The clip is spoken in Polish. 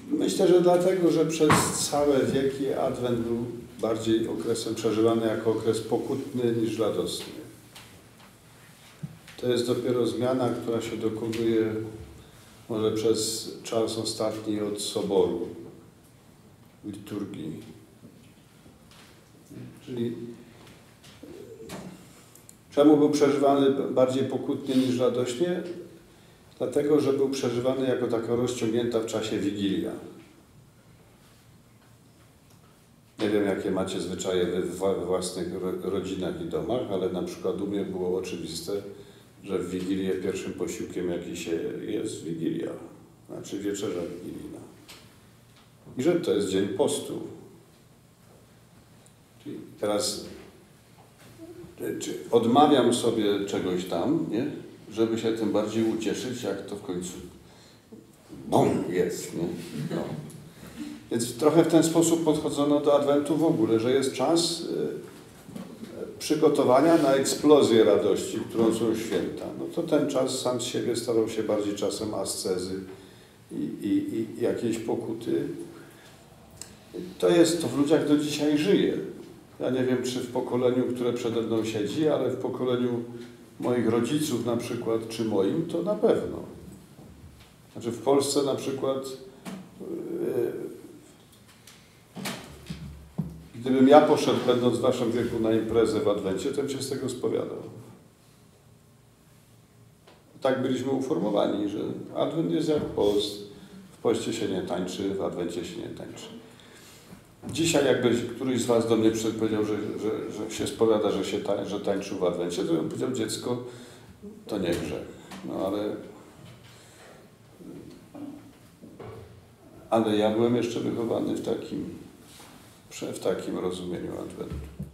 Myślę, że dlatego, że przez całe wieki Adwent był bardziej okresem przeżywany jako okres pokutny niż radosny. To jest dopiero zmiana, która się dokonuje może przez czas ostatni od Soboru, liturgii. Czyli czemu był przeżywany bardziej pokutnie niż radośnie? Dlatego, że był przeżywany jako taka rozciągnięta w czasie Wigilia. Nie wiem, jakie macie zwyczaje we własnych rodzinach i domach, ale na przykład u mnie było oczywiste, że w Wigilię pierwszym posiłkiem, jaki się jest, Wigilia, znaczy wieczerza wigilijna. I że to jest dzień postu. Czyli teraz odmawiam sobie czegoś tam, nie? Żeby się tym bardziej ucieszyć, jak to w końcu jest. Nie? No. Więc trochę w ten sposób podchodzono do Adwentu w ogóle, że jest czas przygotowania na eksplozję radości, którą są święta. No to ten czas sam z siebie stawał się bardziej czasem ascezy i jakiejś pokuty. To w ludziach do dzisiaj żyje. Ja nie wiem, czy w pokoleniu, które przede mną siedzi, ale w pokoleniu moich rodziców na przykład, czy moim, to na pewno. Znaczy w Polsce na przykład, gdybym ja poszedł, będąc w waszym wieku, na imprezę w Adwencie, to bym się z tego spowiadał. Tak byliśmy uformowani, że Adwent jest jak post. W poście się nie tańczy, w Adwencie się nie tańczy. Dzisiaj jakby któryś z was do mnie powiedział, że się spowiada, że tańczył w Adwencie, to bym powiedział, dziecko, to nie grzech. No ale ja byłem jeszcze wychowany w takim rozumieniu Adwentu.